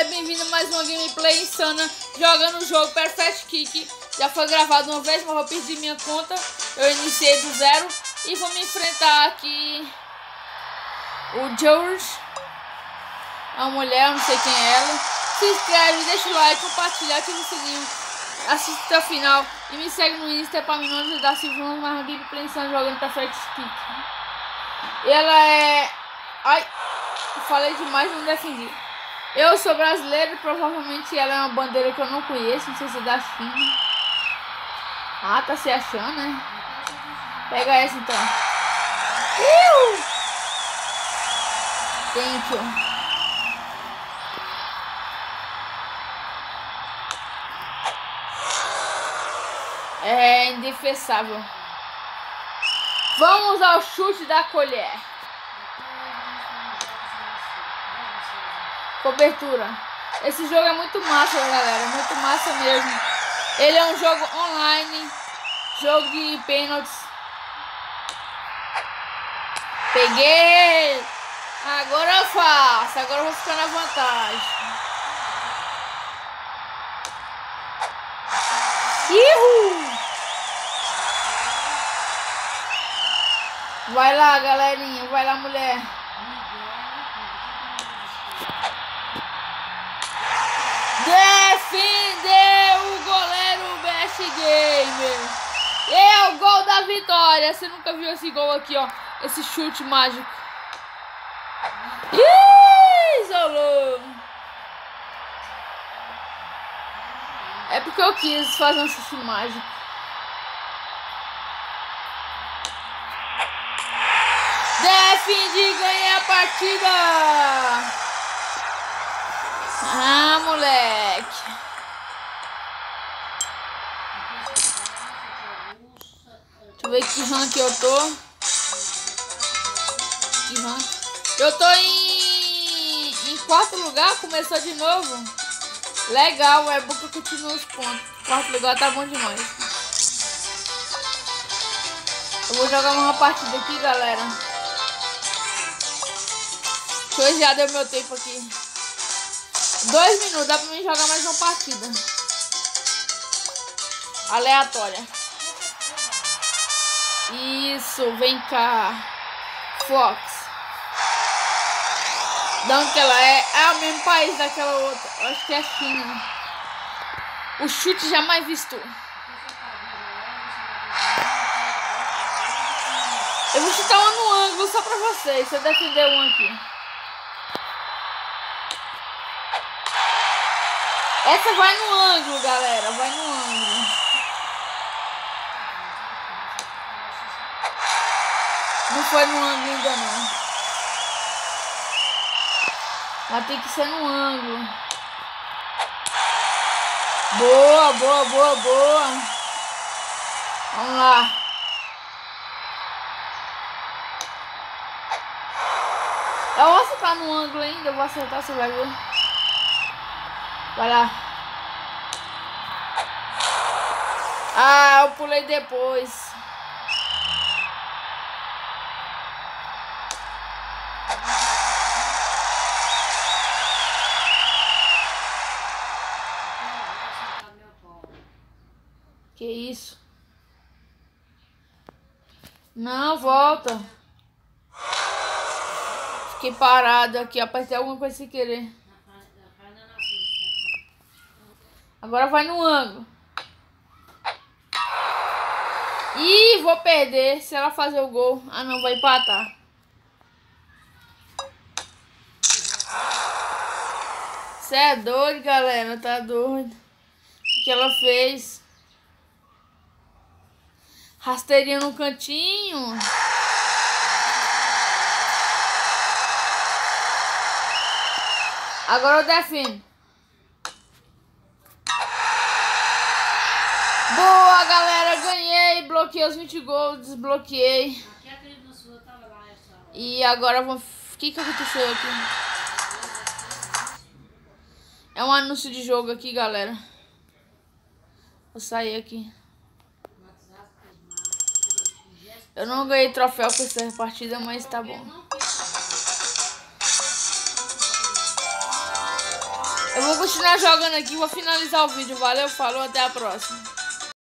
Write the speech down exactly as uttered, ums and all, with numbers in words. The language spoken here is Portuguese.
galera, bem-vindo a mais uma gameplay insana jogando o jogo Perfect Kick. Já foi gravado uma vez, mas vou perder minha conta. Eu iniciei do zero e vou me enfrentar aqui o George, a mulher, não sei quem é ela. Se inscreve, deixa o like, compartilha, ativa o sininho, assiste até o final e me segue no Insta pra mim não ajudar se for mais uma gameplay insana jogando Perfect Kick. Ela é... Ai, falei demais, não defendi. Eu sou brasileiro e provavelmente ela é uma bandeira que eu não conheço, não sei se é da China. Ah, tá se achando, né? Pega essa então. Iu! Thank you. É indefensável. Vamos ao chute da colher. Cobertura. Esse jogo é muito massa, galera. Muito massa mesmo. Ele é um jogo online. Jogo de pênaltis. Peguei. Agora eu faço. Agora eu vou ficar na vantagem. Ihu! Vai lá, galerinha. Vai lá, mulher. Defendeu o goleiro Best Gamer. É o gol da vitória. Você nunca viu esse gol aqui, ó. Esse chute mágico. Isolou. É porque eu quis fazer um chute mágico. Defendi, ganhei a partida. Ah, moleque. Deixa eu ver que rank eu tô. Que rank? Eu tô em, em quarto lugar, começou de novo. Legal, é bom que eu continuo os pontos. Quarto lugar tá bom demais. Eu vou jogar uma partida aqui, galera. Deixa eu já deu meu tempo aqui. Dois minutos, dá pra mim jogar mais uma partida aleatória. Isso, vem cá. Fox. Da onde que ela é? É o mesmo país daquela outra. Eu acho que é a China. O chute jamais visto. Eu vou chutar uma no ângulo só pra vocês. Se eu defender um aqui. Essa vai no ângulo, galera. Vai no ângulo. Não foi no ângulo ainda não. Mas tem que ser no ângulo. Boa, boa, boa, boa. Vamos lá. Eu vou acertar no ângulo ainda. Eu vou acertar, você vai ver. Vai lá. Ah, eu pulei depois. Que isso? Não, volta. Fiquei parado aqui, apertei alguma coisa sem querer. Agora vai no ângulo. Ih, vou perder se ela fazer o gol. Ah, não, vai empatar. Você é doido, galera. Tá doido. O que ela fez? Rasteirinha no cantinho. Agora eu defendo. Boa, galera, ganhei, bloqueei os vinte gols, desbloqueei. E agora vamos... O que que aconteceu aqui? É um anúncio de jogo aqui, galera. Vou sair aqui. Eu não ganhei troféu com essa partida, mas tá bom. Eu vou continuar jogando aqui, vou finalizar o vídeo. Valeu, falou, até a próxima.